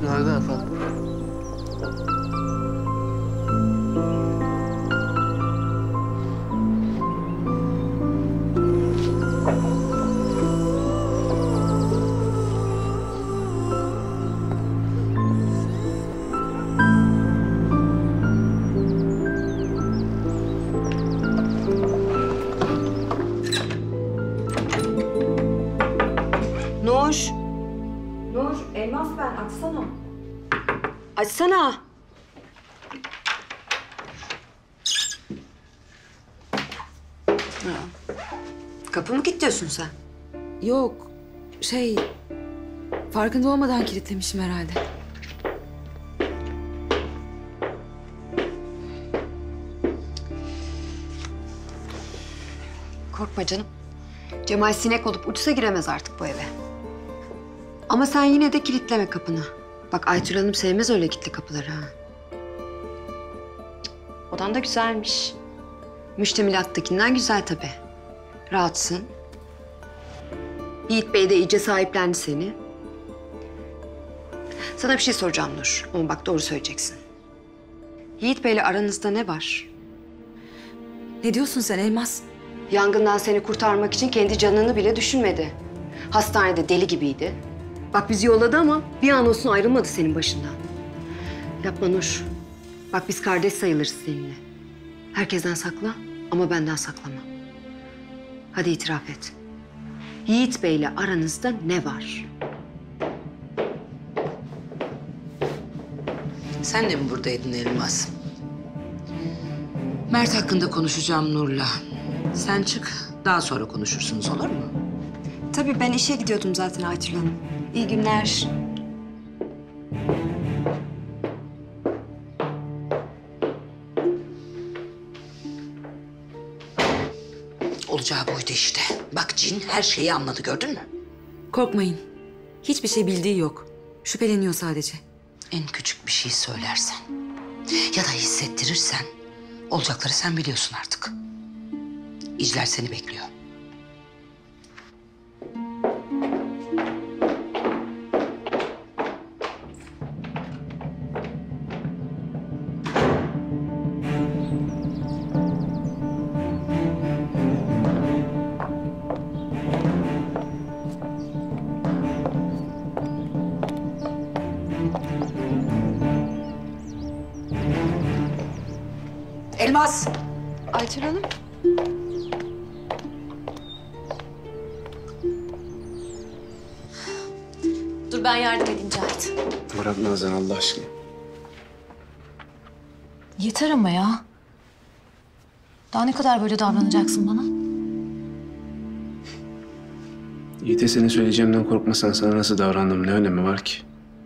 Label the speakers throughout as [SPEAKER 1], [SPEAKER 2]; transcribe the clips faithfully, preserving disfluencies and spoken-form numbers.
[SPEAKER 1] Günaydın efendim.
[SPEAKER 2] Nur. Nur, Elmas ben. Açsana. Açsana. Kapı mı kilitliyorsun sen?
[SPEAKER 3] Yok, şey... Farkında olmadan kilitlemişim herhalde.
[SPEAKER 2] Korkma canım. Cemal sinek olup uçsa giremez artık bu eve. Ama sen yine de kilitleme kapını. Bak Aytül Hanım sevmez öyle kilitli kapıları ha. Odan da güzelmiş. Müştemilattakinden güzel tabii. Rahatsın. Yiğit Bey de iyice sahiplendi seni. Sana bir şey soracağım Nur. Ama bak doğru söyleyeceksin. Yiğit Bey'le aranızda ne var?
[SPEAKER 3] Ne diyorsun sen Elmas?
[SPEAKER 2] Yangından seni kurtarmak için kendi canını bile düşünmedi. Hastanede deli gibiydi. Bak bizi yolladı ama bir an olsun ayrılmadı senin başından. Yapma Nur. Bak biz kardeş sayılırız seninle. Herkesten sakla ama benden saklama. Hadi itiraf et. Yiğit Bey'le aranızda ne var?
[SPEAKER 4] Sen de mi buradaydın Elmas? Mert hakkında konuşacağım Nur'la. Sen çık, daha sonra konuşursunuz, olur mu?
[SPEAKER 2] Tabii ben işe gidiyordum zaten Aytül Hanım. İyi günler.
[SPEAKER 4] Olacağı buydu işte. Bak cin her şeyi anladı, gördün mü?
[SPEAKER 3] Korkmayın. Hiçbir şey bildiği yok. Şüpheleniyor sadece.
[SPEAKER 4] En küçük bir şey söylersen ya da hissettirirsen olacakları sen biliyorsun artık. İcler seni bekliyor. Elmas!
[SPEAKER 2] Aytül Hanım.
[SPEAKER 5] Dur ben yardım edeyim Cahit.
[SPEAKER 1] Bırak Nazan Allah aşkına.
[SPEAKER 5] Yeter ama ya. Daha ne kadar böyle davranacaksın bana?
[SPEAKER 1] Yiğit'e senin söyleyeceğimden korkmasan sana nasıl davrandım ne önemi var ki?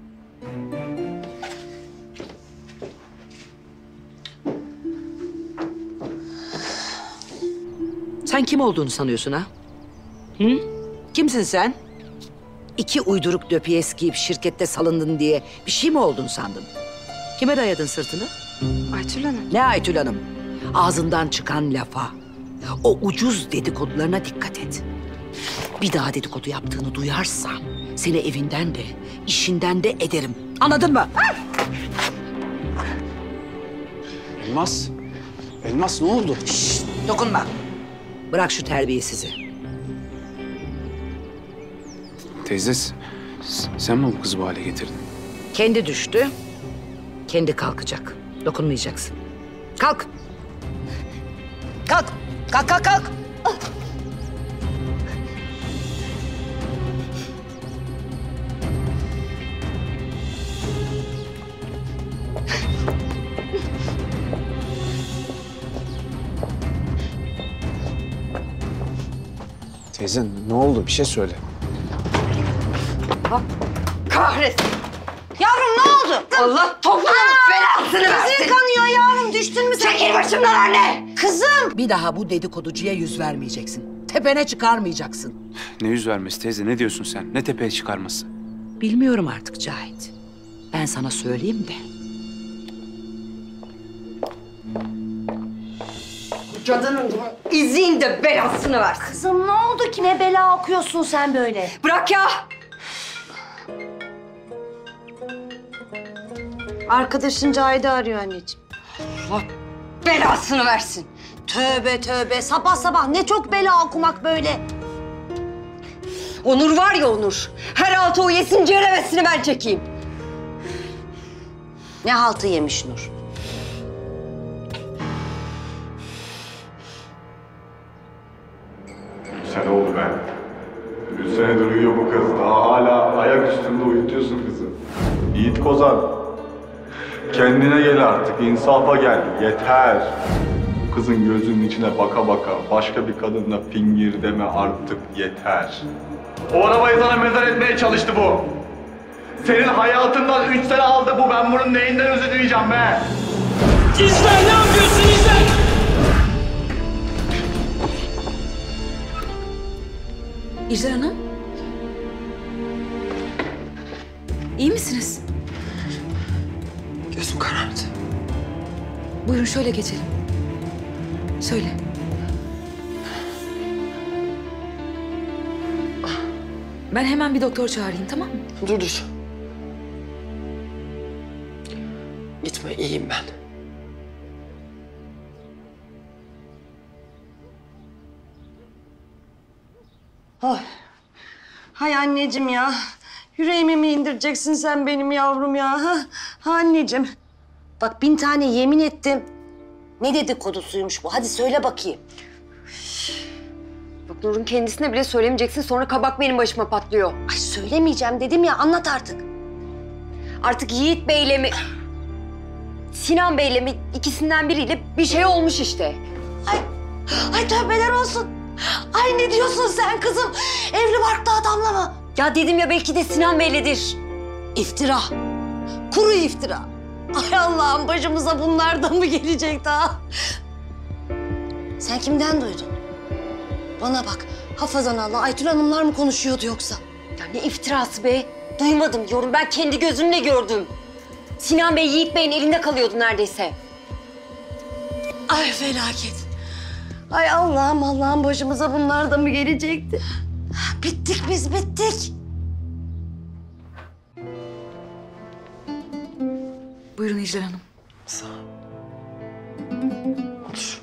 [SPEAKER 4] Sen kim olduğunu sanıyorsun ha? Hı? Kimsin sen? İki uyduruk döpiyes giyip şirkette salındın diye bir şey mi oldun sandın? Kime dayadın sırtını?
[SPEAKER 2] Aytül Hanım.
[SPEAKER 4] Ne Aytül Hanım? Ağzından çıkan lafa, o ucuz dedikodularına dikkat et. Bir daha dedikodu yaptığını duyarsam seni evinden de, işinden de ederim. Anladın mı?
[SPEAKER 1] Elmas. Elmas ne oldu?
[SPEAKER 4] Şşt, dokunma. Bırak şu terbiyesizi.
[SPEAKER 1] Teyze s- sen mi bu kızı bu hale getirdin?
[SPEAKER 4] Kendi düştü, kendi kalkacak. Dokunmayacaksın. Kalk. Kalk. Kalk, kalk, kalk.
[SPEAKER 1] Teyze ne oldu? Bir şey söyle.
[SPEAKER 2] Kahretsin. Yavrum ne oldu? Allah toplumun belasını versin. Kızın kanıyor yavrum. Düştün mü sen? Çekil başımdan anne. Kızım.
[SPEAKER 4] Bir daha bu dedikoducuya yüz vermeyeceksin. Tepene çıkarmayacaksın.
[SPEAKER 1] Ne yüz vermesi teyze? Ne diyorsun sen? Ne tepeye çıkarması?
[SPEAKER 4] Bilmiyorum artık Cahit. Ben sana söyleyeyim de.
[SPEAKER 2] Cadının izin de belasını versin.
[SPEAKER 5] Kızım ne oldu ki? Ne bela okuyorsun sen böyle?
[SPEAKER 2] Bırak ya.
[SPEAKER 6] Arkadaşın Cahide arıyor anneciğim.
[SPEAKER 2] Allah belasını versin.
[SPEAKER 6] Tövbe tövbe. Sabah sabah ne çok bela okumak böyle.
[SPEAKER 2] Onur var ya Onur. Her altı o yesin ceremesini ben çekeyim.
[SPEAKER 6] Ne haltı yemiş Nur?
[SPEAKER 7] Sen oldu be. Bir senedir uyuyor bu kız. Daha hala ayak üstünde uyutuyorsun kızı. Yiğit Kozan. Kendine gel artık. İnsafa gel. Yeter. Bu kızın gözünün içine baka baka başka bir kadınla fingir deme artık. Yeter. O arabayı sana mezar etmeye çalıştı bu. Senin hayatından üç sene aldı bu. Ben bunun neyinden özür dileyeceğim be?
[SPEAKER 8] İzler ne yapıyorsun İzler?
[SPEAKER 3] İcler Hanım. İyi misiniz?
[SPEAKER 8] Gözüm karardı.
[SPEAKER 3] Buyurun şöyle geçelim. Şöyle. Ben hemen bir doktor çağırayım, tamam mı?
[SPEAKER 8] Dur dur. Gitme, iyiyim ben.
[SPEAKER 6] Ay. Hay anneciğim ya. Yüreğimi mi indireceksin sen benim yavrum ya? Ha, ha anneciğim. Bak bin tane yemin ettim. Ne dedikodusuymuş bu? Hadi söyle bakayım.
[SPEAKER 2] Bak Nur'un kendisine bile söylemeyeceksin, sonra kabak benim başıma patlıyor.
[SPEAKER 6] Ay söylemeyeceğim dedim ya, anlat artık.
[SPEAKER 2] Artık Yiğit Bey'le mi, Sinan Bey'le mi, ikisinden biriyle bir şey olmuş işte.
[SPEAKER 6] Ay, ay tövbeler olsun. Ay ne diyorsun sen kızım? Evli barklı adamla mı?
[SPEAKER 2] Ya dedim ya, belki de Sinan Bey'ledir.
[SPEAKER 6] İftira. Kuru iftira. Ay Allah'ım, başımıza bunlar da mı gelecek daha? Sen kimden duydun? Bana bak, Hafazan Allah, Aytül Hanımlar mı konuşuyordu yoksa?
[SPEAKER 2] Ya ne iftirası be? Duymadım diyorum, ben kendi gözümle gördüm. Sinan Bey Yiğit Bey'in elinde kalıyordu neredeyse.
[SPEAKER 6] Ay felaket. Ay Allah'ım Allah'ım, başımıza bunlar da mı gelecekti? Bittik biz, bittik.
[SPEAKER 3] Buyurun İcler Hanım.
[SPEAKER 8] Sağ ol. Otur.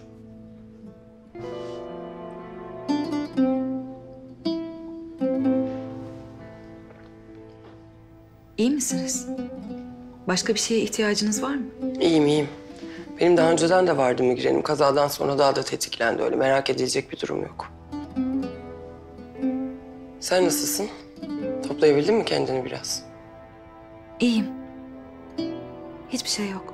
[SPEAKER 3] İyi misiniz? Başka bir şeye ihtiyacınız var mı?
[SPEAKER 8] İyiyim, iyiyim. Benim daha önceden de vardı migrenim. Kazadan sonra daha da tetiklendi. Öyle merak edilecek bir durum yok. Sen nasılsın? Toplayabildin mi kendini biraz?
[SPEAKER 3] İyiyim. Hiçbir şey yok.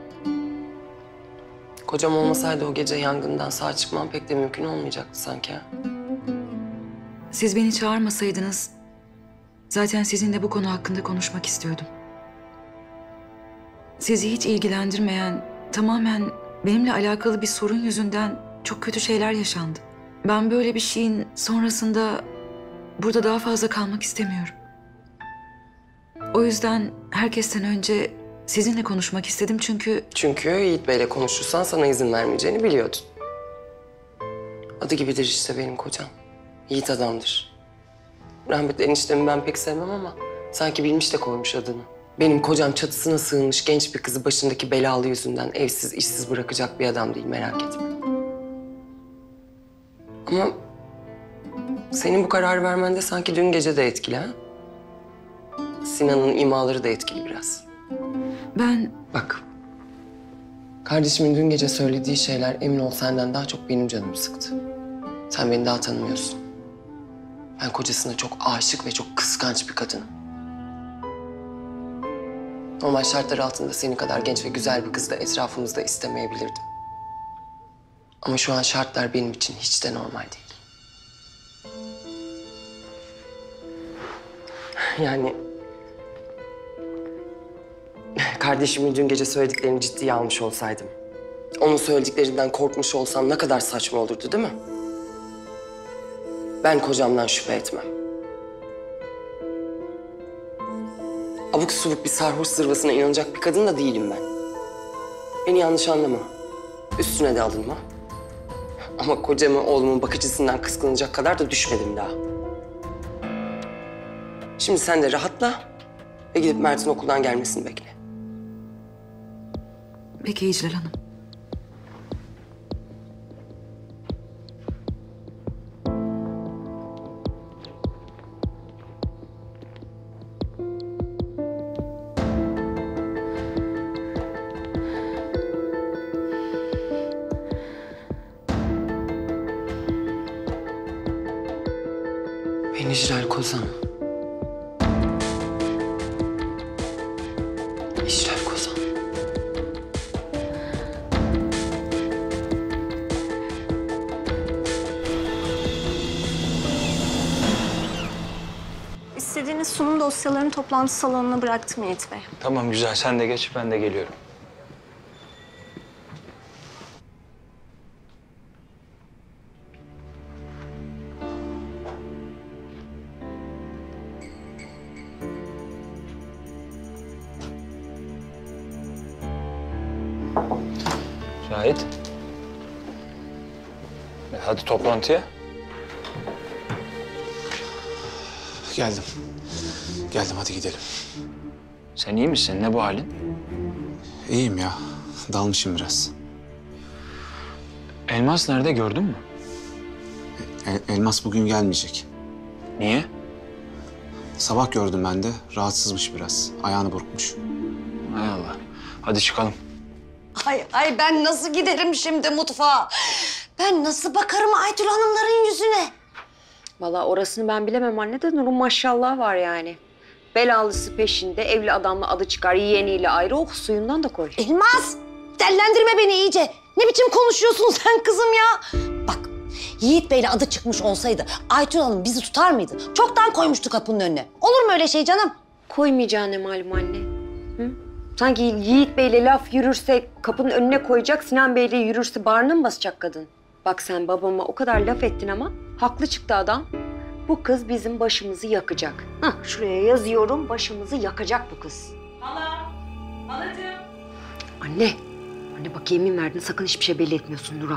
[SPEAKER 8] Kocam olmasaydı o gece yangından sağ çıkmam pek de mümkün olmayacaktı sanki. Ha?
[SPEAKER 3] Siz beni çağırmasaydınız zaten sizinle bu konu hakkında konuşmak istiyordum. Sizi hiç ilgilendirmeyen, tamamen benimle alakalı bir sorun yüzünden çok kötü şeyler yaşandı. Ben böyle bir şeyin sonrasında burada daha fazla kalmak istemiyorum. O yüzden herkesten önce sizinle konuşmak istedim çünkü...
[SPEAKER 8] Çünkü Yiğit Bey'le konuşursan sana izin vermeyeceğini biliyordun. Adı gibidir işte benim kocam. Yiğit adamdır. Rahmetli eniştemi ben pek sevmem ama sanki bilmiş de koymuş adını. Benim kocam çatısına sığınmış genç bir kızı başındaki belalı yüzünden evsiz, işsiz bırakacak bir adam değil, merak etme. Ama senin bu kararı vermen de sanki dün gece de etkili ha? Sinan'ın imaları da etkili biraz.
[SPEAKER 3] Ben...
[SPEAKER 8] Bak, kardeşimin dün gece söylediği şeyler emin ol senden daha çok benim canımı sıktı. Sen beni daha tanımıyorsun. Ben kocasına çok aşık ve çok kıskanç bir kadınım. Normal şartlar altında senin kadar genç ve güzel bir kızı da etrafımızda istemeyebilirdim. Ama şu an şartlar benim için hiç de normal değil. Yani... Kardeşimin dün gece söylediklerini ciddiye almış olsaydım... onun söylediklerinden korkmuş olsam ne kadar saçma olurdu değil mi? Ben kocamdan şüphe etmem. Abuk subuk bir sarhoş zırvasına inanacak bir kadın da değilim ben. Beni yanlış anlama. Üstüne de alınma. Ama kocamı oğlumun bakıcısından kıskanacak kadar da düşmedim daha. Şimdi sen de rahatla ve gidip Mert'in okuldan gelmesini bekle.
[SPEAKER 3] Peki İclal Hanım.
[SPEAKER 8] Ben İclal Kozan. İclal Kozan.
[SPEAKER 9] İstediğiniz sunum dosyalarını toplantı salonuna bıraktım Yiğit Bey.
[SPEAKER 10] Tamam güzel, sen de geç, ben de geliyorum. Şahit. E, hadi toplantıya.
[SPEAKER 1] Geldim. Geldim, hadi gidelim.
[SPEAKER 10] Sen iyi misin? Ne bu halin?
[SPEAKER 1] İyiyim ya. Dalmışım biraz.
[SPEAKER 10] Elmas nerede, gördün mü?
[SPEAKER 1] El- Elmas bugün gelmeyecek.
[SPEAKER 10] Niye?
[SPEAKER 1] Sabah gördüm ben de. Rahatsızmış biraz. Ayağını burkmuş.
[SPEAKER 10] Hay Allah. Hadi çıkalım.
[SPEAKER 6] Ay ay ben nasıl giderim şimdi mutfağa? Ben nasıl bakarım Aytül Hanımların yüzüne?
[SPEAKER 2] Vallahi orasını ben bilemem anne de Nur'un maşallah var yani. Belalısı peşinde, evli adamla adı çıkar, yeğeniyle ayrı, oh suyundan da koy.
[SPEAKER 6] Elmas! Dellendirme beni iyice. Ne biçim konuşuyorsun sen kızım ya? Bak Yiğit Bey'le adı çıkmış olsaydı Aytül Hanım bizi tutar mıydı? Çoktan koymuştu kapının önüne. Olur mu öyle şey canım?
[SPEAKER 2] Koymayacağın ne malum anne? Hı? Sanki Yiğit Bey'le laf yürürse kapının önüne koyacak, Sinan Bey'le yürürse bağrına mı basacak kadın? Bak sen babama o kadar laf ettin ama haklı çıktı adam. Bu kız bizim başımızı yakacak. Hah, şuraya yazıyorum, başımızı yakacak bu kız.
[SPEAKER 3] Hala, halacığım.
[SPEAKER 2] Anne, anne bak yemin verdin, sakın hiçbir şey belli etmiyorsun Nur'a.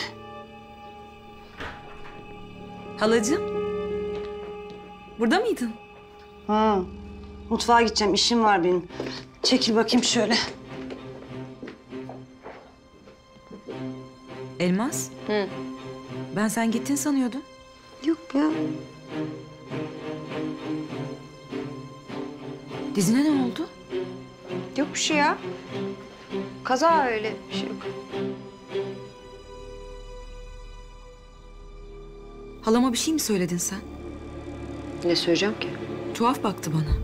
[SPEAKER 3] Halacığım. Burada mıydın?
[SPEAKER 6] Ha, mutfağa gideceğim, işim var benim. Çekil bakayım şöyle.
[SPEAKER 3] Elmas.
[SPEAKER 2] Hı.
[SPEAKER 3] Ben sen gittin sanıyordum.
[SPEAKER 2] Yok ya.
[SPEAKER 3] Dizine ne oldu?
[SPEAKER 2] Yok bir şey ya. Kaza öyle, bir şey yok.
[SPEAKER 3] Halama bir şey mi söyledin sen?
[SPEAKER 2] Ne söyleyeceğim ki?
[SPEAKER 3] Tuhaf baktı bana.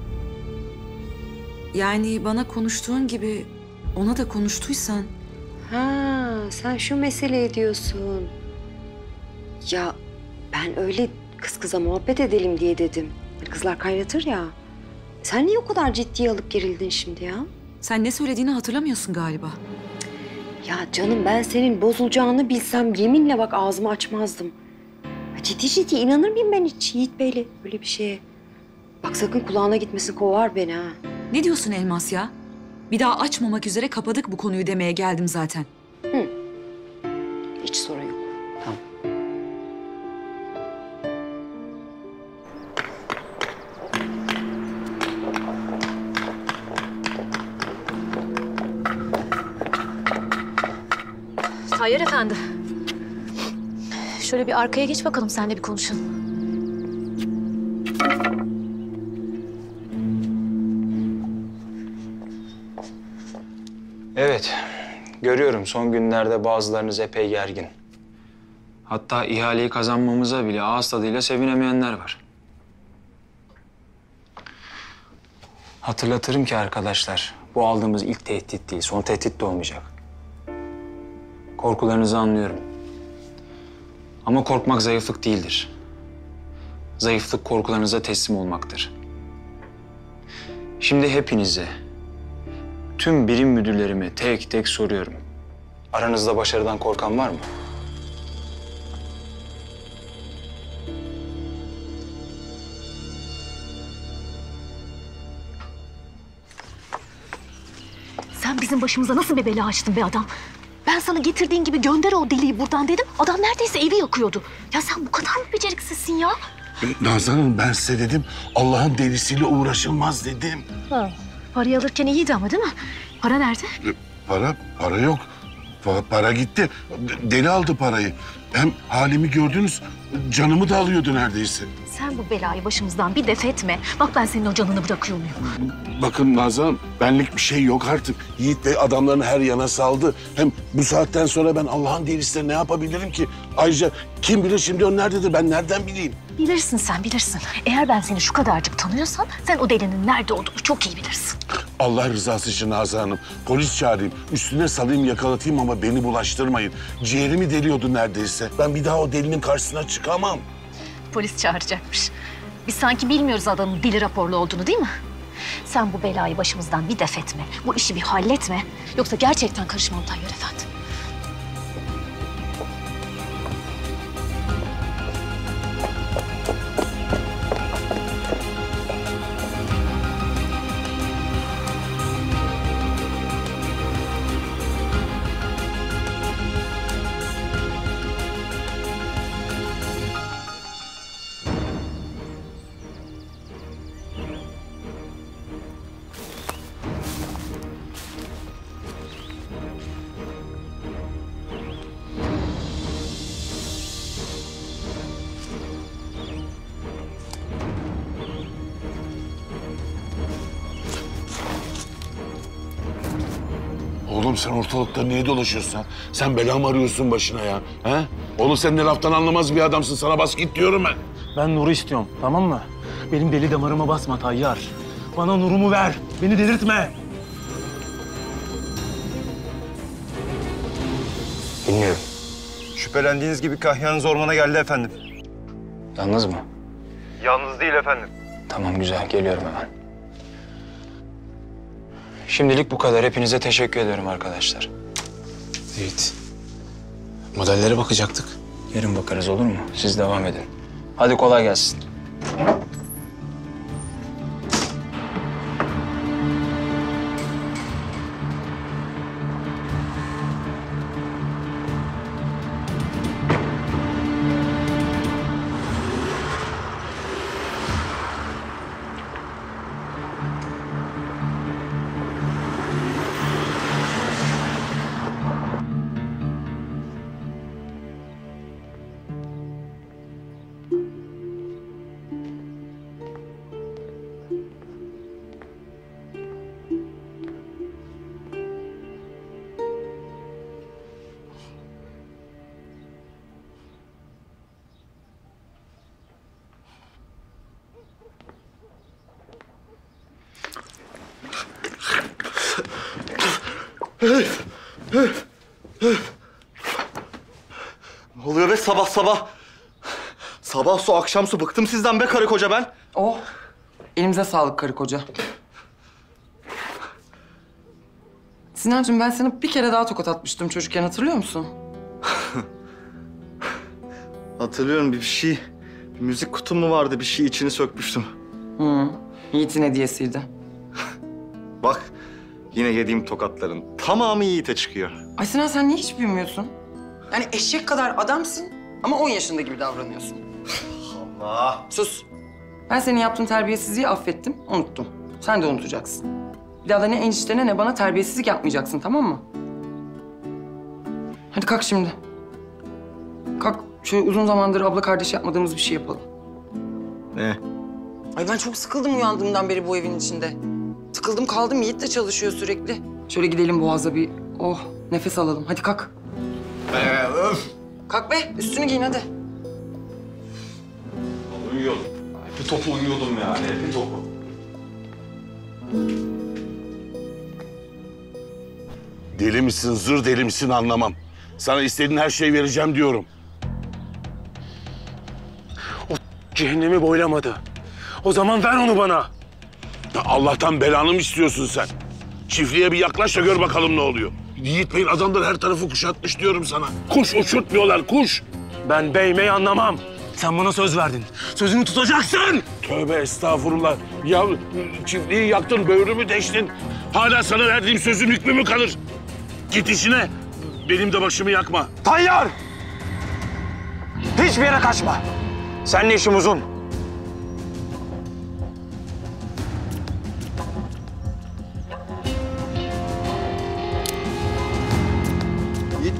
[SPEAKER 3] Yani bana konuştuğun gibi ona da konuştuysan...
[SPEAKER 2] Ha, sen şu meseleyi diyorsun. Ya ben öyle kız kıza muhabbet edelim diye dedim. Hani kızlar kaynatır ya. Sen niye o kadar ciddiye alıp gerildin şimdi ya?
[SPEAKER 3] Sen ne söylediğini hatırlamıyorsun galiba.
[SPEAKER 2] Ya canım ben senin bozulacağını bilsem yeminle bak ağzımı açmazdım. Ya ciddi ciddi inanır mıyım ben hiç Yiğit Bey'le böyle bir şeye? Bak sakın kulağına gitmesin, kovar beni ha.
[SPEAKER 3] Ne diyorsun Elmas ya? Bir daha açmamak üzere kapadık bu konuyu demeye geldim zaten.
[SPEAKER 2] Hı. Hiç sorun yok. Tamam.
[SPEAKER 5] Tayyar Efendi. Şöyle bir arkaya geç bakalım, seninle bir konuşalım.
[SPEAKER 10] Evet, görüyorum son günlerde bazılarınız epey gergin. Hatta ihaleyi kazanmamıza bile ağız tadıyla sevinemeyenler var. Hatırlatırım ki arkadaşlar, bu aldığımız ilk tehdit değil, son tehdit de olmayacak. Korkularınızı anlıyorum. Ama korkmak zayıflık değildir. Zayıflık korkularınıza teslim olmaktır. Şimdi hepinize, tüm birim müdürlerime tek tek soruyorum. Aranızda başarıdan korkan var mı?
[SPEAKER 5] Sen bizim başımıza nasıl bir bela açtın be adam? Ben sana getirdiğin gibi gönder o deliği buradan dedim. Adam neredeyse evi yakıyordu. Ya sen bu kadar mı beceriksizsin ya?
[SPEAKER 11] Nazan Hanım, ben size dedim, Allah'ın delisiyle uğraşılmaz dedim.
[SPEAKER 5] Ha. Parayı alırken iyiydi ama değil mi? Para nerede?
[SPEAKER 11] Para, para yok. Pa- para gitti. Deli aldı parayı. Hem halimi gördünüz, canımı da alıyordu neredeyse.
[SPEAKER 5] Sen bu belayı başımızdan bir def etme. Bak ben senin o canını bırakıyor muyum?
[SPEAKER 11] Bakın Nazan Hanım, benlik bir şey yok artık. Yiğit Bey adamlarını her yana saldı. Hem bu saatten sonra ben Allah'ın delisi ne yapabilirim ki? Ayrıca kim bilir şimdi o nerededir, ben nereden bileyim?
[SPEAKER 5] Bilirsin sen bilirsin. Eğer ben seni şu kadarcık tanıyorsam sen o delinin nerede olduğunu çok iyi bilirsin.
[SPEAKER 11] Allah rızası için Nazan Hanım, polis çağırayım, üstüne salayım, yakalatayım ama beni bulaştırmayın. Ciğerimi deliyordu neredeyse. Ben bir daha o delinin karşısına çıkamam.
[SPEAKER 5] Polis çağıracakmış. Biz sanki bilmiyoruz adamın deli raporlu olduğunu değil mi? Sen bu belayı başımızdan bir def etme. Bu işi bir halletme. Yoksa gerçekten karışmam Tayyar Efendi.
[SPEAKER 11] Oğlum sen ortalıkta niye dolaşıyorsun? Sen bela mı arıyorsun başına ya? He? Oğlum sen ne laftan anlamaz bir adamsın. Sana bas git diyorum ben.
[SPEAKER 12] Ben Nur'u istiyorum, tamam mı? Benim deli damarıma basma Tayyar. Bana Nur'umu ver, beni delirtme.
[SPEAKER 10] Dinliyorum.
[SPEAKER 13] Şüphelendiğiniz gibi kahyanız ormana geldi efendim.
[SPEAKER 10] Yalnız mı?
[SPEAKER 13] Yalnız değil efendim.
[SPEAKER 10] Tamam güzel, geliyorum hemen. Şimdilik bu kadar. Hepinize teşekkür ederim arkadaşlar.
[SPEAKER 1] Yiğit. Modellere bakacaktık.
[SPEAKER 10] Yarın bakarız, olur mu? Siz devam edin. Hadi kolay gelsin.
[SPEAKER 13] Ne oluyor be sabah sabah? Sabah su akşam su, bıktım sizden be karı koca ben.
[SPEAKER 8] Oh, elimize sağlık karı koca. Sinancığım, ben sana bir kere daha tokat atmıştım çocukken, hatırlıyor musun?
[SPEAKER 13] Hatırlıyorum, bir şey, bir müzik kutum mu vardı, bir şey içini sökmüştüm.
[SPEAKER 8] Hı, Yiğit'in hediyesiydi.
[SPEAKER 13] Bak, yine yediğim tokatların tamamı Yiğit'e çıkıyor.
[SPEAKER 8] Ay Sinan, sen niye hiç büyümüyorsun? Yani eşek kadar adamsın ama on yaşında gibi davranıyorsun.
[SPEAKER 13] Allah!
[SPEAKER 8] Sus. Ben senin yaptığın terbiyesizliği affettim, unuttum. Sen de unutacaksın. Bir daha da ne eniştene ne bana terbiyesizlik yapmayacaksın, tamam mı? Hadi kalk şimdi. Kalk, şöyle uzun zamandır abla kardeş yapmadığımız bir şey yapalım.
[SPEAKER 13] Ne?
[SPEAKER 8] Ay ben çok sıkıldım uyandığımdan beri bu evin içinde. Tıkıldım kaldım, Yiğit de çalışıyor sürekli. Şöyle gidelim Boğaz'a bir, oh nefes alalım. Hadi kalk.
[SPEAKER 13] Ee, öf!
[SPEAKER 8] Kalk be, üstünü giyin hadi.
[SPEAKER 13] Uyuyordum. Bir topu uyuyordum yani, bir topu.
[SPEAKER 11] Deli misin, zır deli misin anlamam. Sana istediğin her şeyi vereceğim diyorum.
[SPEAKER 12] O cehennemi boylamadı. O zaman ver onu bana.
[SPEAKER 11] Ya Allah'tan belanı mı istiyorsun sen? Çiftliğe bir yaklaş da gör bakalım ne oluyor. Yiğit Bey'in adamları her tarafı kuşatmış diyorum sana. Kuş uçurtmuyorlar, kuş.
[SPEAKER 12] Ben beymey anlamam. Sen bana söz verdin. Sözünü tutacaksın.
[SPEAKER 11] Tövbe estağfurullah. Ya çiftliği yaktın, böğrümü deştin. Hala sana verdiğim sözün hükmü mü kalır? Git işine. Benim de başımı yakma.
[SPEAKER 12] Tayyar! Hiçbir yere kaçma. Seninle işim uzun.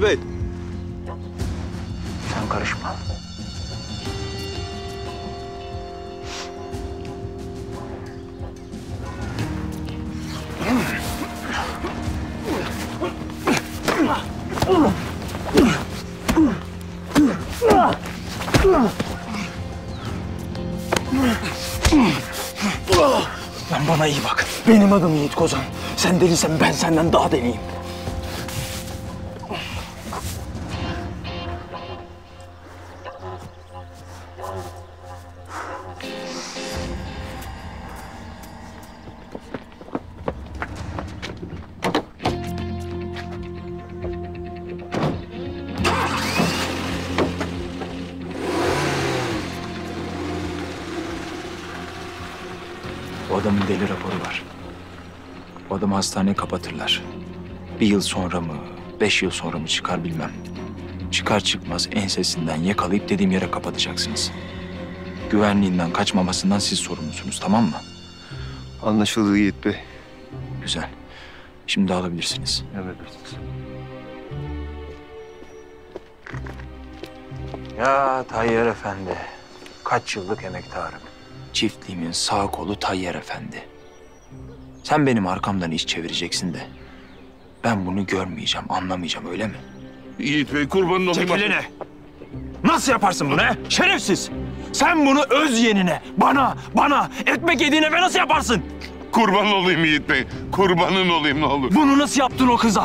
[SPEAKER 13] Yiğit Bey.
[SPEAKER 10] Sen karışma.
[SPEAKER 12] Lan bana iyi bak. Benim adım Yiğit Kozan. Sen delisen ben senden daha deliyim.
[SPEAKER 10] O adamın deli raporu var. O adamı hastaneye kapatırlar. Bir yıl sonra mı, beş yıl sonra mı çıkar bilmem. Çıkar çıkmaz ensesinden yakalayıp dediğim yere kapatacaksınız. Güvenliğinden kaçmamasından siz sorumlusunuz, tamam mı?
[SPEAKER 13] Anlaşıldı Yiğit Bey.
[SPEAKER 10] Güzel. Şimdi dağılabilirsiniz.
[SPEAKER 13] Emredersiniz.
[SPEAKER 10] Ya Tayyar Efendi, kaç yıllık emektarım. Çiftliğimin sağ kolu Tayyar Efendi. Sen benim arkamdan iş çevireceksin de ben bunu görmeyeceğim, anlamayacağım, öyle mi?
[SPEAKER 11] Yiğit Bey kurbanın olayım.
[SPEAKER 12] Çek elini. Nasıl yaparsın bunu he? Şerefsiz. Sen bunu öz yeğenine, bana, bana, ekmek yediğine ve nasıl yaparsın?
[SPEAKER 11] Kurban olayım Yiğit Bey. Kurbanın olayım ne olur.
[SPEAKER 12] Bunu nasıl yaptın o kıza?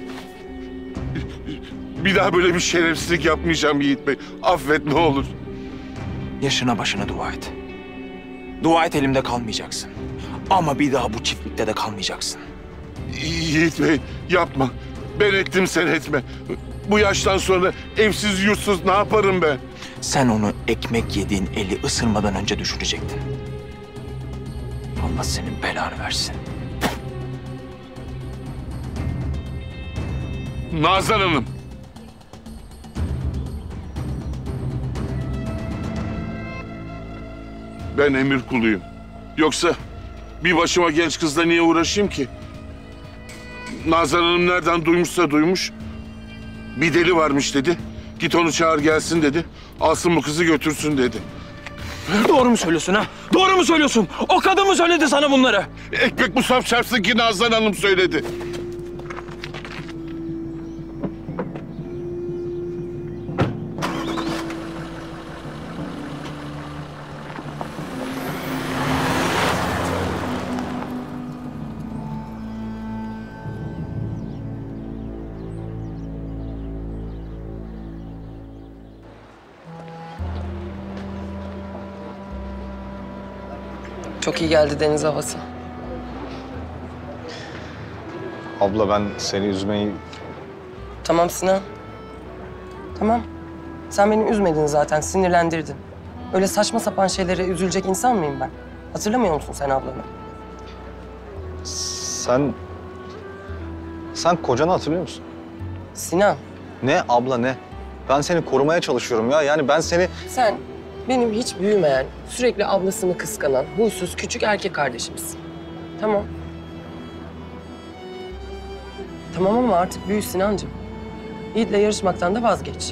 [SPEAKER 11] Bir daha böyle bir şerefsizlik yapmayacağım Yiğit Bey. Affet ne olur.
[SPEAKER 10] Yaşına başına dua et. Dua et, elimde kalmayacaksın. Ama bir daha bu çiftlikte de kalmayacaksın.
[SPEAKER 11] Yiğit Bey yapma. Ben ettim sen etme. Bu yaştan sonra evsiz yurtsuz ne yaparım ben?
[SPEAKER 10] Sen onu ekmek yediğin eli ısırmadan önce düşürecektin. Allah senin belanı versin.
[SPEAKER 11] Nazan Hanım. Ben emir kuluyum. Yoksa bir başıma genç kızla niye uğraşayım ki? Nazan Hanım nereden duymuşsa duymuş. Bir deli varmış dedi. Git onu çağır gelsin dedi. Alsın bu kızı götürsün dedi.
[SPEAKER 12] Doğru mu söylüyorsun ha? Doğru mu söylüyorsun? O kadın mı söyledi sana bunları?
[SPEAKER 11] Ekmek musaf çarpsın ki Nazan Hanım söyledi.
[SPEAKER 8] Çok iyi geldi deniz havası.
[SPEAKER 13] Abla ben seni üzmeyi...
[SPEAKER 8] Tamam Sinan. Tamam. Sen beni üzmedin zaten, sinirlendirdin. Öyle saçma sapan şeylere üzülecek insan mıyım ben? Hatırlamıyor musun sen ablanı?
[SPEAKER 13] Sen... Sen kocanı hatırlıyor musun?
[SPEAKER 8] Sinan.
[SPEAKER 13] Ne abla ne? Ben seni korumaya çalışıyorum ya. Yani ben seni...
[SPEAKER 8] Sen benim hiç büyümeyen, sürekli ablasını kıskanan, huysuz küçük erkek kardeşimsin. Tamam. Tamam ama artık büyü Sinancığım. Yiğit'le yarışmaktan da vazgeç.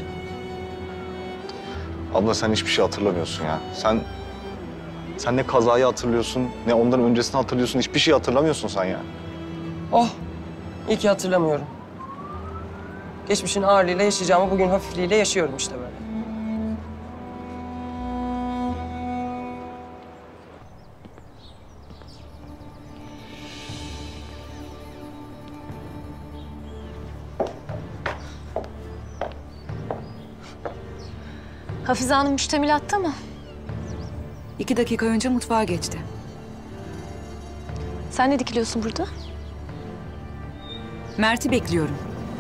[SPEAKER 13] Abla sen hiçbir şey hatırlamıyorsun ya. Sen... Sen ne kazayı hatırlıyorsun, ne ondan öncesini hatırlıyorsun. Hiçbir şey hatırlamıyorsun sen ya.
[SPEAKER 8] Oh, iyi ki hatırlamıyorum. Geçmişin ağırlığıyla yaşayacağımı bugün hafifliğiyle yaşıyorum işte böyle.
[SPEAKER 9] Hafize Hanım müştemilatta mı?
[SPEAKER 3] İki dakika önce mutfağa geçti.
[SPEAKER 9] Sen ne dikiliyorsun burada?
[SPEAKER 3] Mert'i bekliyorum.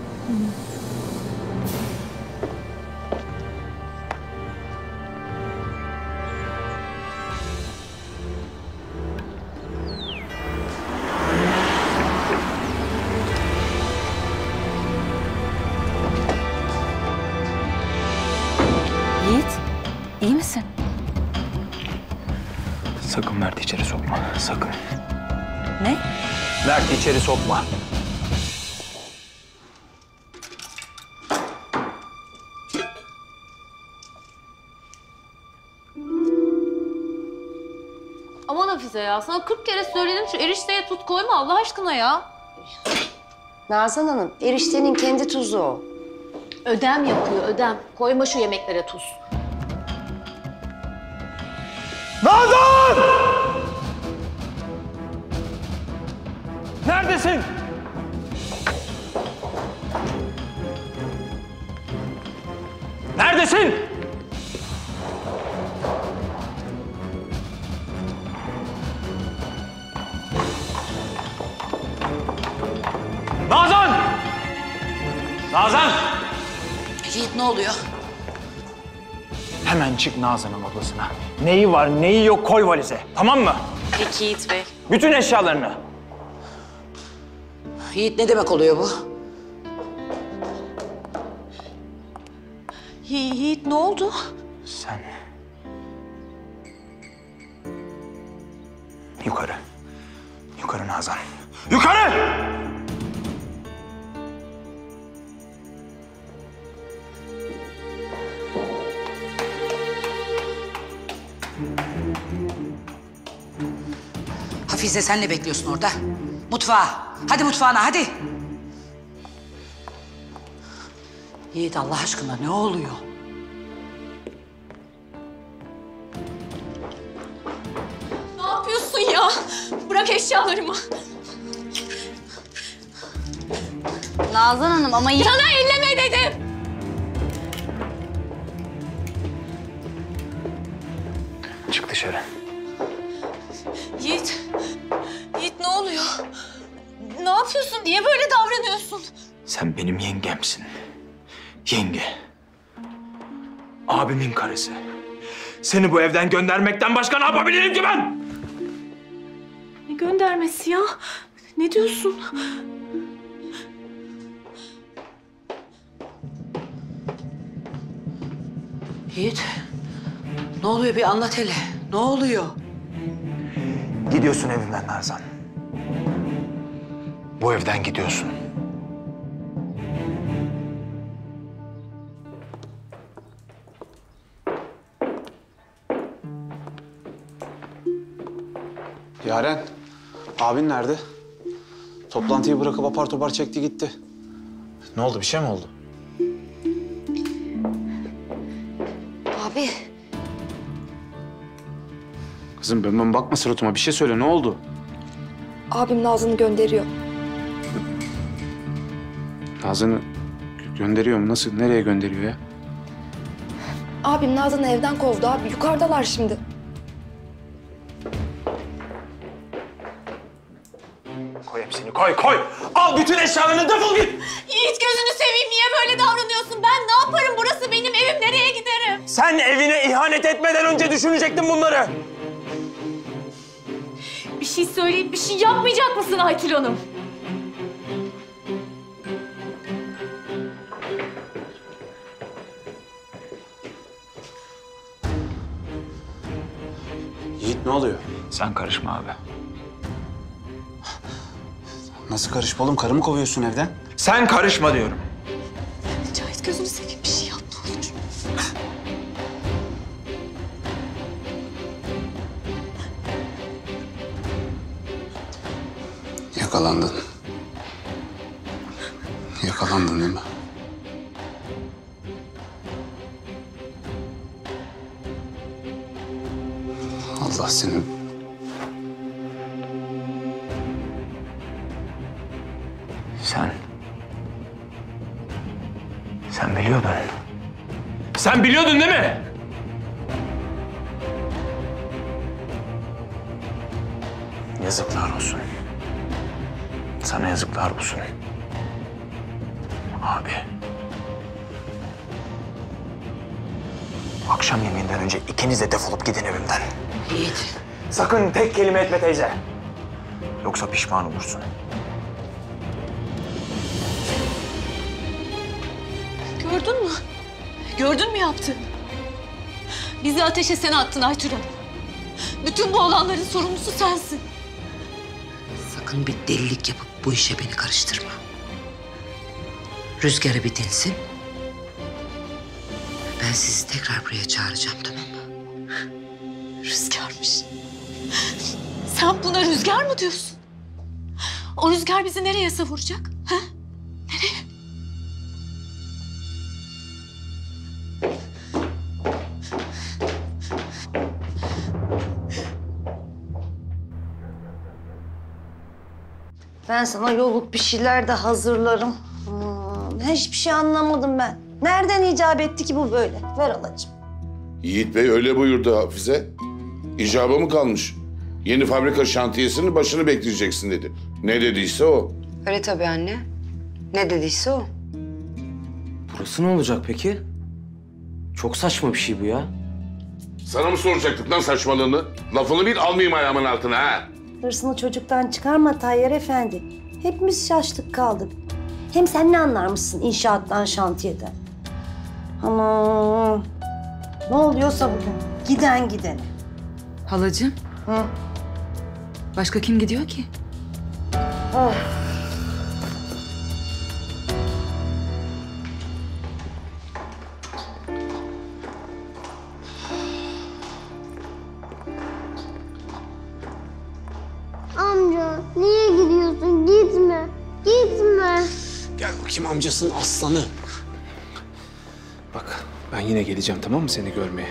[SPEAKER 9] Yiğit, iyi misin?
[SPEAKER 10] Sakın Mert'i içeri sokma, sakın.
[SPEAKER 9] Ne?
[SPEAKER 10] Mert'i içeri sokma.
[SPEAKER 14] Hafize ya. Sana kırk kere söyledim şu erişteye tut koyma Allah aşkına ya.
[SPEAKER 6] Nazan Hanım, eriştenin kendi tuzu o.
[SPEAKER 14] Ödem yapıyor ödem. Koyma şu yemeklere tuz.
[SPEAKER 12] Nazan! Neredesin? Neredesin? Nazan! Nazan!
[SPEAKER 4] Yiğit ne oluyor?
[SPEAKER 12] Hemen çık Nazan'ın odasına. Neyi var, neyi yok koy valize. Tamam mı?
[SPEAKER 4] Peki Yiğit Bey.
[SPEAKER 12] Bütün eşyalarını.
[SPEAKER 4] Yiğit ne demek oluyor bu?
[SPEAKER 14] Yi Yiğit ne oldu?
[SPEAKER 12] Sen... Yukarı. Yukarı Nazan. Yukarı!
[SPEAKER 4] Hafize sen ne bekliyorsun orada? Mutfağa. Hadi mutfağına hadi. Yiğit Allah aşkına ne oluyor?
[SPEAKER 14] Ne yapıyorsun ya? Bırak eşyalarımı.
[SPEAKER 6] Nazan Hanım ama...
[SPEAKER 14] Sana elleme dedim.
[SPEAKER 12] Çık dışarı.
[SPEAKER 14] Yiğit. Yiğit ne oluyor? Ne yapıyorsun? Niye böyle davranıyorsun?
[SPEAKER 12] Sen benim yengemsin. Yenge. Abimin karısı. Seni bu evden göndermekten başka ne yapabilirim ki ben?
[SPEAKER 14] Ne göndermesi ya? Ne diyorsun?
[SPEAKER 4] Yiğit. Ne oluyor bir anlat hele. Ne oluyor?
[SPEAKER 12] Gidiyorsun evimden Nazan. Bu evden gidiyorsun.
[SPEAKER 1] Yaren, abin nerede? Toplantıyı bırakıp apar topar çekti gitti. Ne oldu, bir şey mi oldu?
[SPEAKER 2] Abi.
[SPEAKER 1] Kızım ben, ben bakma suratıma, bir şey söyle, ne oldu?
[SPEAKER 15] Abim Nazan'ı gönderiyor.
[SPEAKER 1] Nazan'ı gö- gönderiyor mu? Nasıl, nereye gönderiyor ya?
[SPEAKER 15] Abim Nazan'ı evden kovdu abi. Yukarıdalar şimdi.
[SPEAKER 12] Koy hepsini, koy, koy! Al bütün eşyalarını, defol git!
[SPEAKER 14] Yiğit gözünü seveyim niye böyle davranıyorsun? Ben ne yaparım? Burası benim evim. Nereye giderim?
[SPEAKER 12] Sen evine ihanet etmeden önce düşünecektin bunları.
[SPEAKER 14] Bir şey söyleyip bir şey yapmayacak mısın Aytül Hanım?
[SPEAKER 1] Yiğit ne oluyor?
[SPEAKER 10] Sen karışma abi.
[SPEAKER 1] Nasıl karışma oğlum? Karımı kovuyorsun evden.
[SPEAKER 12] Sen karışma diyorum.
[SPEAKER 14] Cahit gözünü seveyim bir şey yap ne olur.
[SPEAKER 1] Yakalandın. Yakalandın değil mi? Allah seni...
[SPEAKER 10] Sen... Sen biliyordun.
[SPEAKER 12] Sen biliyordun değil mi?
[SPEAKER 10] Yazıklar olsun. Sana yazıklar olsun. Abi. Akşam yemeğinden önce ikiniz de defolup gidin evimden.
[SPEAKER 4] Yiğit.
[SPEAKER 12] Sakın tek kelime etme teyze.
[SPEAKER 10] Yoksa pişman olursun.
[SPEAKER 14] Gördün mü? Gördün mü yaptığını? Bizi ateşe sen attın Aytül Hanım. Bütün bu olanların sorumlusu sensin.
[SPEAKER 4] Sakın bir delilik yapıp bu işe beni karıştırma. Rüzgarı bir dinsin. Ben sizi tekrar buraya çağıracağım, tamam mı?
[SPEAKER 14] Rüzgarmış. Sen buna rüzgar mı diyorsun? O rüzgar bizi nereye savuracak? Ha? Nereye?
[SPEAKER 6] Ben sana yolluk bir şeyler de hazırlarım. Hmm, hiçbir şey anlamadım ben. Nereden icap etti ki bu böyle? Ver alacığım.
[SPEAKER 11] Yiğit Bey öyle buyurdu Hafize. İcaba mı kalmış? Yeni fabrika şantiyesinin başını bekleyeceksin dedi. Ne dediyse o.
[SPEAKER 2] Öyle tabii anne. Ne dediyse o.
[SPEAKER 16] Burası ne olacak peki? Çok saçma bir şey bu ya.
[SPEAKER 11] Sana mı soracaktık lan saçmalığını? Lafını bil almayayım ayağımın altına ha.
[SPEAKER 6] Hırsını çocuktan çıkarma Tayyar Efendi. Hepimiz şaştık kaldık. Hem sen ne anlarmışsın inşaattan, şantiyeden? Aman. Ne oluyorsa bugün. Giden gidene.
[SPEAKER 3] Halacığım.
[SPEAKER 6] Hı?
[SPEAKER 3] Başka kim gidiyor ki?
[SPEAKER 6] Oh.
[SPEAKER 17] Amca niye gidiyorsun? Gitme. Gitme.
[SPEAKER 1] Gel bakayım amcasının aslanı. Bak ben yine geleceğim tamam mı seni görmeye?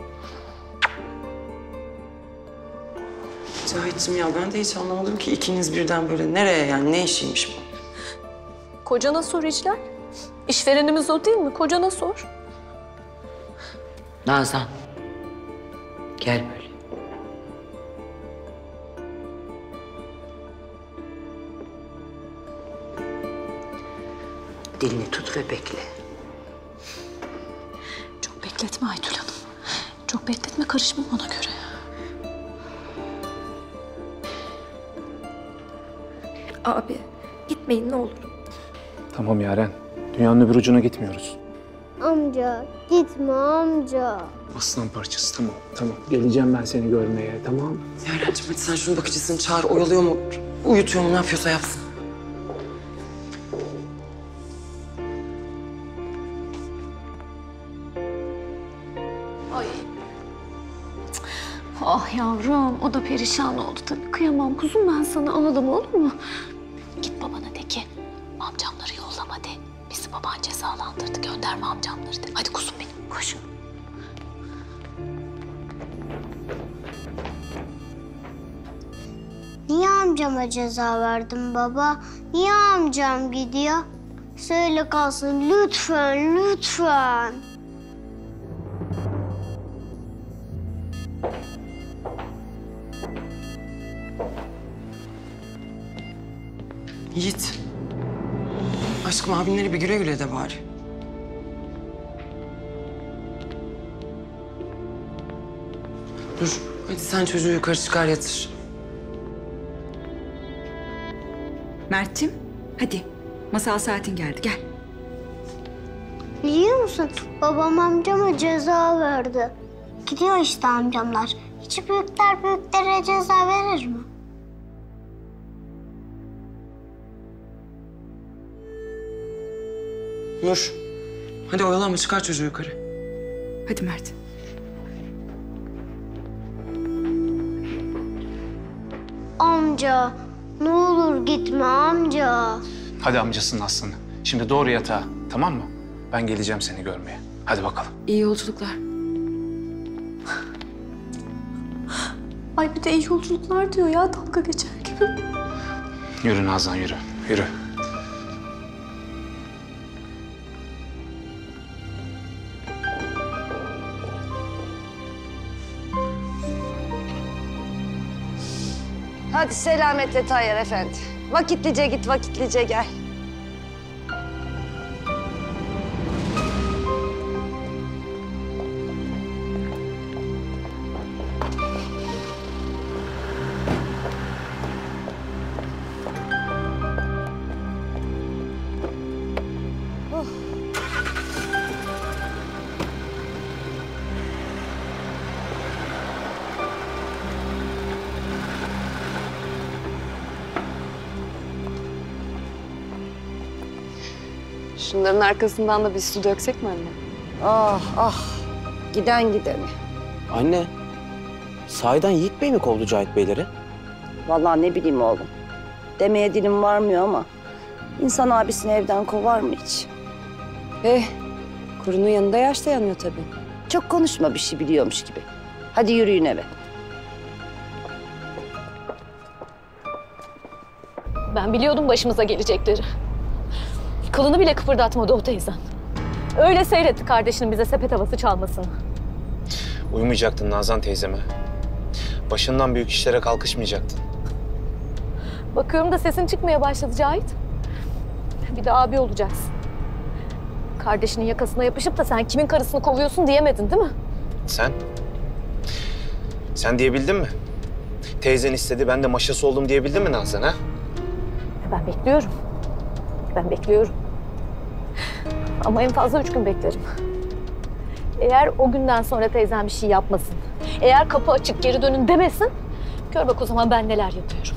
[SPEAKER 8] Cahit'cim ya ben de hiç anlamadım ki ikiniz birden böyle nereye yani ne işiymiş bu?
[SPEAKER 14] Kocana sor İclal. İşverenimiz o değil mi? Kocana sor.
[SPEAKER 4] Nazan. Gel böyle. Dilini tut ve bekle.
[SPEAKER 14] Çok bekletme Aytül Hanım. Çok bekletme, karışmam ona göre.
[SPEAKER 15] Abi gitmeyin ne olur.
[SPEAKER 1] Tamam Yaren. Dünyanın öbür ucuna gitmiyoruz.
[SPEAKER 17] Amca gitme amca.
[SPEAKER 1] Aslan parçası tamam tamam. Geleceğim ben seni görmeye tamam mı?
[SPEAKER 8] Yaren'cim hadi sen şunun bakıcısını çağır. Oyalıyor mu, uyutuyor mu, ne yapıyorsa yapsın.
[SPEAKER 14] Ay. Ah yavrum, o da perişan oldu tabii. Kıyamam kuzum ben sana, ağlama olur mu? Git babana de ki, amcamları yollama de. Bizi baban cezalandırdı, gönderme amcamları de. Hadi kuzum benim, koş.
[SPEAKER 17] Niye amcama ceza verdin baba? Niye amcam gidiyor? Söyle kalsın lütfen, lütfen.
[SPEAKER 8] Yiğit. Aşkım abinleri bir güle güle de bari. Dur. Hadi sen çocuğu yukarı çıkar yatır.
[SPEAKER 3] Mert'ciğim hadi. Masal saatin geldi gel.
[SPEAKER 17] Biliyor musun? Babam amcama ceza verdi. Gidiyor işte amcamlar. Hiç büyükler büyüklere ceza verir mi?
[SPEAKER 8] Nur. Hadi oyalanma çıkar çocuğu yukarı.
[SPEAKER 3] Hadi Mert.
[SPEAKER 17] Amca ne olur gitme amca.
[SPEAKER 1] Hadi amcasının aslanı. Şimdi doğru yatağa tamam mı? Ben geleceğim seni görmeye. Hadi bakalım.
[SPEAKER 3] İyi yolculuklar.
[SPEAKER 14] Ay bir de iyi yolculuklar diyor ya, dalga geçer gibi.
[SPEAKER 1] Yürü Nazan yürü. Yürü.
[SPEAKER 6] Hadi selametle Tayyar Efendi. Vakitlice git, vakitlice gel. Oh.
[SPEAKER 2] Şunların arkasından da bir su döksek mi anne?
[SPEAKER 6] Ah ah. Giden gideni.
[SPEAKER 16] Anne, sahiden Yiğit Bey mi kovdu Cahit Beyleri?
[SPEAKER 4] Vallahi ne bileyim oğlum. Demeye dilim varmıyor ama insan abisini evden kovar mı hiç?
[SPEAKER 2] Eh, kurunun yanında yaş dayanıyor tabii.
[SPEAKER 4] Çok konuşma bir şey biliyormuş gibi. Hadi yürüyün eve.
[SPEAKER 5] Ben biliyordum başımıza gelecekleri. Kılını bile kıpırdatmadı o teyzen. Öyle seyretti kardeşinin bize sepet havası çalmasını.
[SPEAKER 1] Uyumayacaktın Nazan teyzeme. Başından büyük işlere kalkışmayacaktın.
[SPEAKER 5] Bakıyorum da sesin çıkmaya başladı Cahit. Bir de abi olacaksın. Kardeşinin yakasına yapışıp da sen kimin karısını kovuyorsun diyemedin değil mi?
[SPEAKER 1] Sen? Sen diyebildin mi? Teyzen istedi, ben de maşası oldum diyebildin mi Nazan ha?
[SPEAKER 5] Ben bekliyorum. Ben bekliyorum. Ama en fazla üç gün beklerim. Eğer o günden sonra teyzem bir şey yapmasın, eğer kapı açık geri dönün demesin, gör bak o zaman ben neler yapıyorum.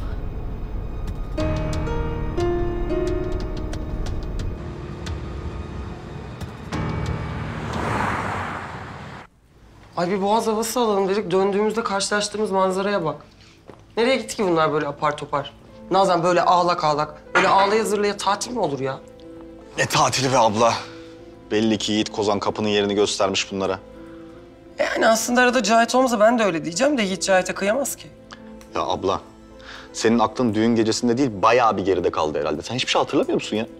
[SPEAKER 8] Ay bir boğaz havası alalım dedik. Döndüğümüzde karşılaştığımız manzaraya bak. Nereye gitti ki bunlar böyle apar topar? Nazan böyle ağlak ağlak, böyle ağlaya zırlaya tatil mi olur ya?
[SPEAKER 13] Ne tatili be abla. Belli ki Yiğit Kozan kapının yerini göstermiş bunlara.
[SPEAKER 8] Yani aslında arada Cahit olmasa ben de öyle diyeceğim de Yiğit Cahit'e kıyamaz ki.
[SPEAKER 13] Ya abla, senin aklın düğün gecesinde değil, bayağı bir geride kaldı herhalde. Sen hiçbir şey hatırlamıyor musun ya?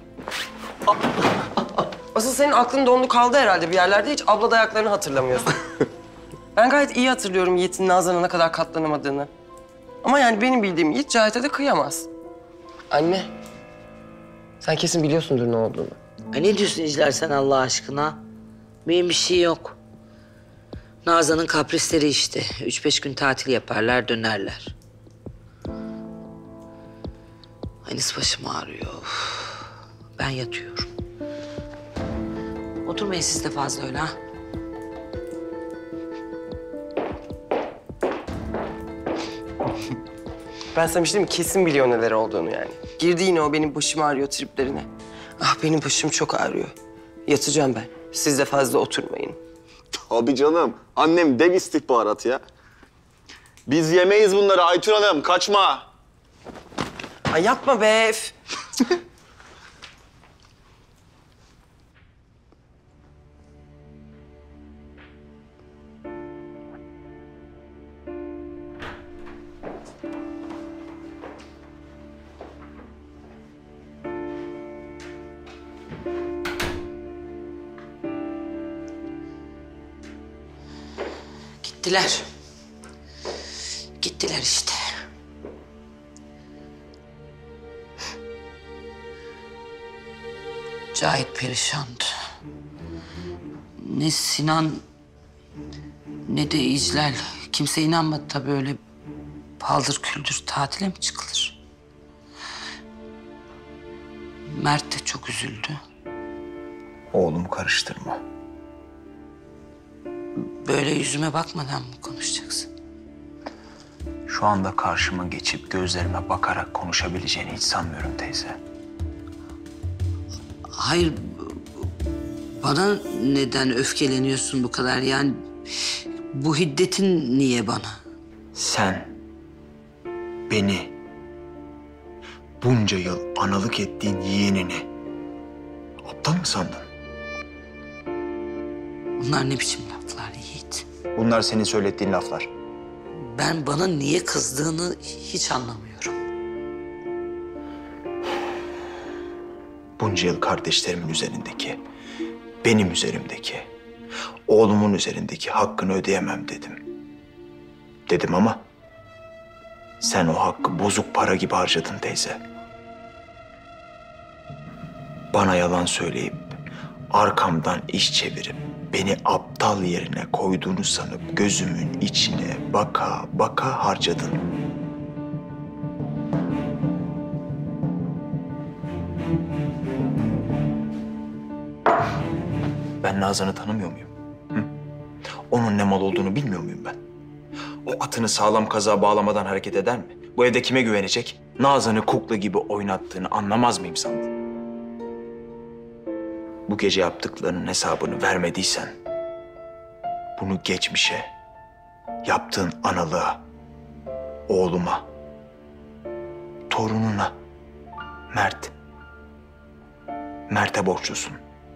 [SPEAKER 8] Asıl senin aklın dondu kaldı herhalde bir yerlerde. Hiç abla dayaklarını hatırlamıyorsun. Ben gayet iyi hatırlıyorum Yiğit'in Nazan'a ne kadar katlanamadığını. Ama yani benim bildiğim Yiğit Cahit'e de kıyamaz. Anne, sen kesin biliyorsundur ne olduğunu.
[SPEAKER 4] Ay ne diyorsun İcler sen Allah aşkına? Benim bir şey yok. Nazan'ın kaprisleri işte. Üç beş gün tatil yaparlar, dönerler. Ay nasıl başım ağrıyor. Uf. Ben yatıyorum. Oturmayın siz de fazla öyle ha.
[SPEAKER 8] Ben sana bir şey diyeyim mi? Kesin biliyor neler olduğunu yani. Girdi yine o benim başım ağrıyor triplerine. Ah benim başım çok ağrıyor. Yatacağım ben. Siz de fazla oturmayın.
[SPEAKER 13] Tabii canım. Annem dev istihbarat ya. Biz yemeyiz bunları Aytun Hanım. Kaçma.
[SPEAKER 8] Ay yapma be.
[SPEAKER 4] Gittiler. Gittiler işte. Cahit perişandı. Ne Sinan ne de İclal. Kimse inanmadı tabii öyle paldır küldür tatile mi çıkılır? Mert de çok üzüldü.
[SPEAKER 10] Oğlumu karıştırma.
[SPEAKER 4] Böyle yüzüme bakmadan mı konuşacaksın?
[SPEAKER 10] Şu anda karşıma geçip gözlerime bakarak konuşabileceğini hiç sanmıyorum teyze.
[SPEAKER 4] Hayır, bana neden öfkeleniyorsun bu kadar? Yani bu hiddetin niye bana?
[SPEAKER 10] Sen beni bunca yıl analık ettiğin yeğenini aptal mı sandın?
[SPEAKER 4] Bunlar ne biçim laflar Yiğit?
[SPEAKER 10] Bunlar senin söylettiğin laflar.
[SPEAKER 4] Ben bana niye kızdığını hiç anlamıyorum.
[SPEAKER 10] Bunca yıl kardeşlerimin üzerindeki, benim üzerimdeki, oğlumun üzerindeki hakkını ödeyemem dedim. Dedim ama sen o hakkı bozuk para gibi harcadın teyze. Bana yalan söyleyip arkamdan iş çevirip beni aptal yerine koyduğunu sanıp gözümün içine baka baka harcadın. Ben Nazan'ı tanımıyor muyum? Hı? Onun ne mal olduğunu bilmiyor muyum ben? O atını sağlam kazığa bağlamadan hareket eder mi? Bu evde kime güvenecek? Nazan'ı kukla gibi oynattığını anlamaz mıyım sandın? Bu gece yaptıklarının hesabını vermediysen, bunu geçmişe, yaptığın analığa, oğluma torununa. Mert. Mert'e borçlusun.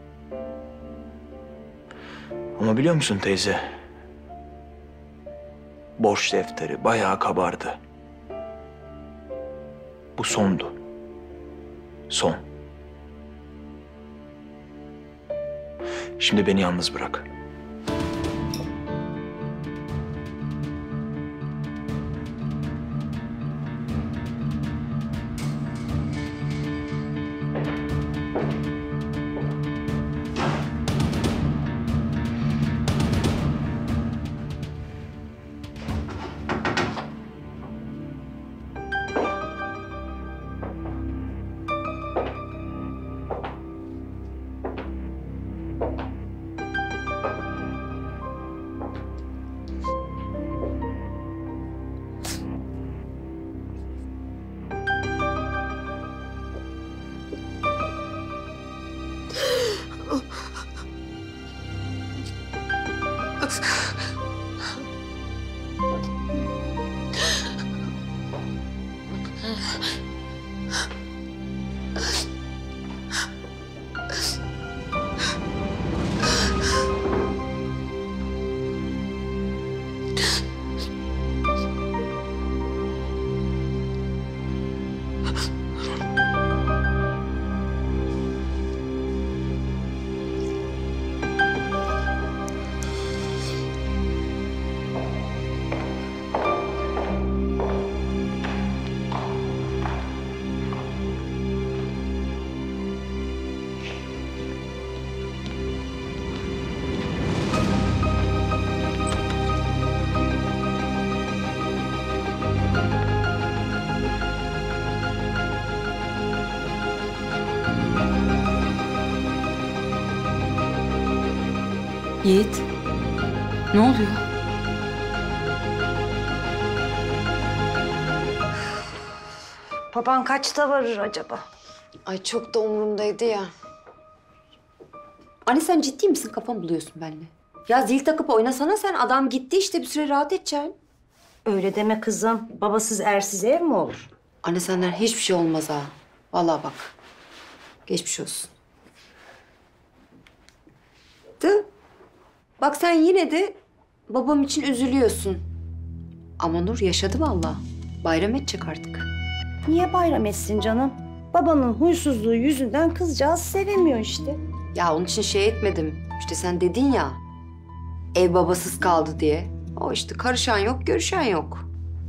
[SPEAKER 10] Ama biliyor musun teyze? Borç defteri bayağı kabardı. Bu sondu. Son. Şimdi beni yalnız bırak.
[SPEAKER 3] Yiğit, ne oluyor?
[SPEAKER 6] Baban kaçta varır acaba?
[SPEAKER 2] Ay çok da umurumdaydı ya. Anne sen ciddi misin? Kafa mı buluyorsun benimle? Ya zil takıp oynasana sen. Adam gitti işte bir süre rahat edeceksin.
[SPEAKER 6] Öyle deme kızım. Babasız ersiz ev mi olur?
[SPEAKER 2] Anne senden hiçbir şey olmaz ha. Vallahi bak. Geçmiş olsun. De. Bak sen yine de babam için üzülüyorsun. Ama Nur yaşadı vallahi. Bayram edecek artık.
[SPEAKER 6] Niye bayram etsin canım? Babanın huysuzluğu yüzünden kızcağız sevemiyor işte.
[SPEAKER 2] Ya onun için şey etmedim. İşte sen dedin ya, ev babasız kaldı diye. O işte karışan yok, görüşen yok.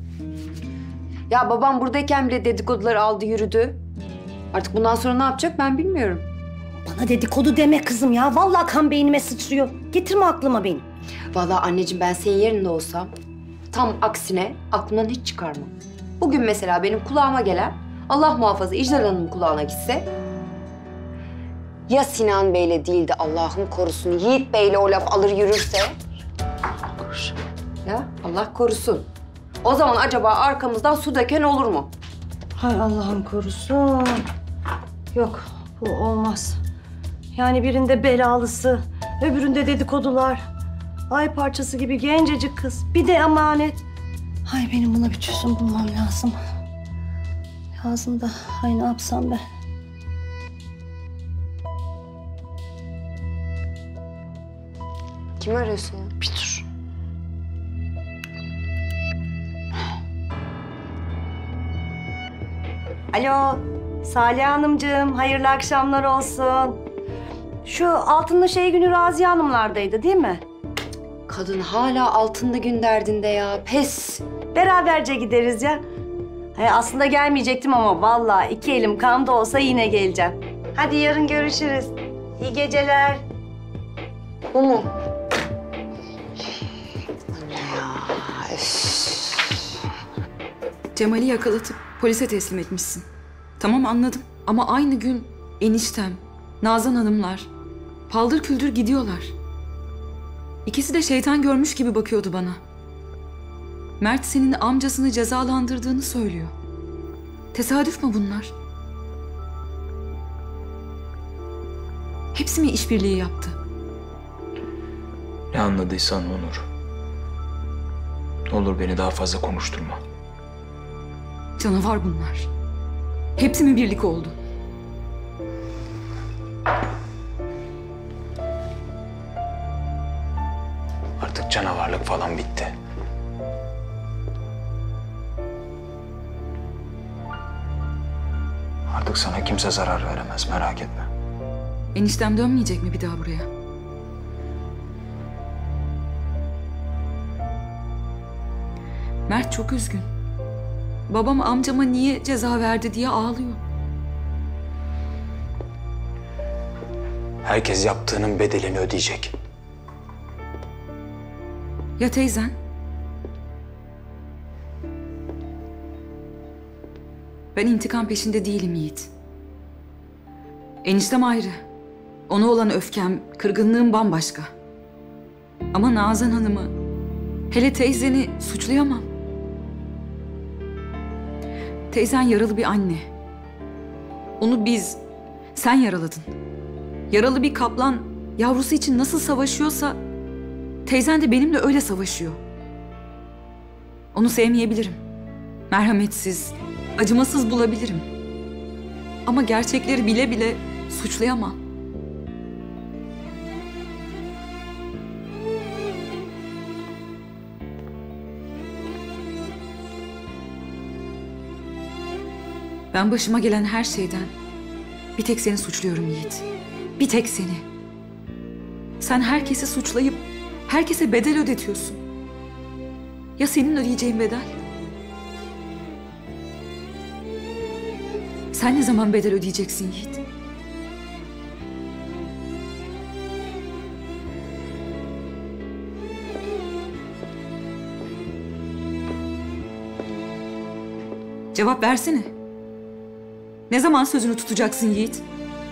[SPEAKER 2] Ya babam buradayken bile dedikoduları aldı yürüdü. Artık bundan sonra ne yapacak ben bilmiyorum.
[SPEAKER 6] Bana dedikodu deme kızım ya. Vallahi kan beynime sıçrıyor. Getirme aklıma beni.
[SPEAKER 2] Vallahi anneciğim ben senin yerinde olsam tam aksine aklımdan hiç çıkarmam. Bugün mesela benim kulağıma gelen Allah muhafaza İclal Hanım'ın kulağına gitse ya Sinan Bey'le değil de Allah'ım korusun Yiğit Bey'le o laf alır yürürse ya Allah korusun. O zaman acaba arkamızdan su döken olur mu?
[SPEAKER 6] Hay Allah'ım korusun. Yok bu olmaz. Yani birinde belalısı, öbüründe dedikodular. Ay parçası gibi gencecik kız. Bir de emanet. Ay benim buna bir çözüm bulmam lazım. Lazım da ay ne yapsam ben?
[SPEAKER 2] Kimi arıyorsun ya?
[SPEAKER 6] Bir dur. Alo, Salih Hanımcığım. Hayırlı akşamlar olsun. Şu altınlı şey günü Raziye Hanımlardaydı değil mi?
[SPEAKER 2] Kadın hala altınlı gün derdinde ya. Pes.
[SPEAKER 6] Beraberce gideriz ya. Hay aslında gelmeyecektim ama vallahi iki elim kanda olsa yine geleceğim. Hadi yarın görüşürüz. İyi geceler.
[SPEAKER 2] Bu mu?
[SPEAKER 3] Cemal'i yakalatıp polise teslim etmişsin. Tamam anladım ama aynı gün eniştem, Nazan Hanımlar paldır küldür gidiyorlar. İkisi de şeytan görmüş gibi bakıyordu bana. Mert senin amcasını cezalandırdığını söylüyor. Tesadüf mü bunlar? Hepsi mi işbirliği yaptı?
[SPEAKER 10] Ne anladıysan Onur. Ne olur beni daha fazla konuşturma.
[SPEAKER 3] Canavar bunlar. Hepsi mi birlik oldu?
[SPEAKER 10] Artık canavarlık falan bitti. Artık sana kimse zarar veremez, merak etme.
[SPEAKER 3] Eniştem dönmeyecek mi bir daha buraya? Mert çok üzgün. Babam amcama niye ceza verdi diye ağlıyor.
[SPEAKER 10] Herkes yaptığının bedelini ödeyecek.
[SPEAKER 3] Ya teyzen? Ben intikam peşinde değilim Yiğit. Eniştem ayrı. Ona olan öfkem, kırgınlığım bambaşka. Ama Nazan Hanım'ı, hele teyzeni suçlayamam. Teyzen yaralı bir anne. Onu biz, sen yaraladın. Yaralı bir kaplan yavrusu için nasıl savaşıyorsa teyzen de benimle öyle savaşıyor. Onu sevmeyebilirim. Merhametsiz, acımasız bulabilirim. Ama gerçekleri bile bile suçlayamam. Ben başıma gelen her şeyden bir tek seni suçluyorum Yiğit. Bir tek seni. Sen herkesi suçlayıp herkese bedel ödetiyorsun. Ya senin ödeyeceğin bedel? Sen ne zaman bedel ödeyeceksin Yiğit? Cevap versene. Ne zaman sözünü tutacaksın Yiğit?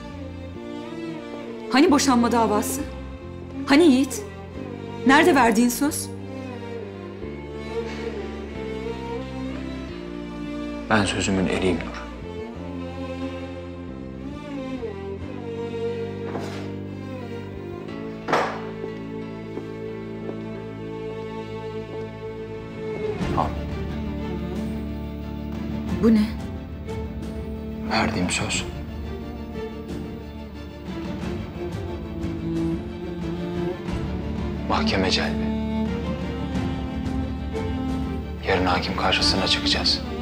[SPEAKER 3] Hani boşanma davası? Hani Yiğit? Nerede verdiğin söz?
[SPEAKER 10] Ben sözümün eriyim Nur. Al.
[SPEAKER 3] Bu ne?
[SPEAKER 10] Verdiğim söz. Mahkeme celbi. Yarın hakim karşısına çıkacağız.